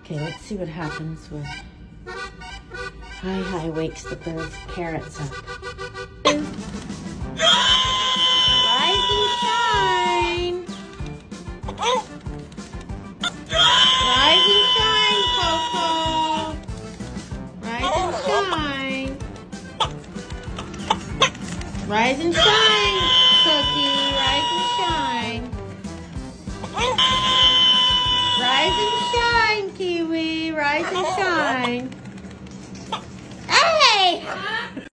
Okay, let's see what happens with Hi wakes the birds' parrots up. Rise and shine. Rise and shine, Coco. Rise and shine. Rise and shine, Cookie. Rise and shine. Rise and shine, Kiwi. Rise and shine. Hey!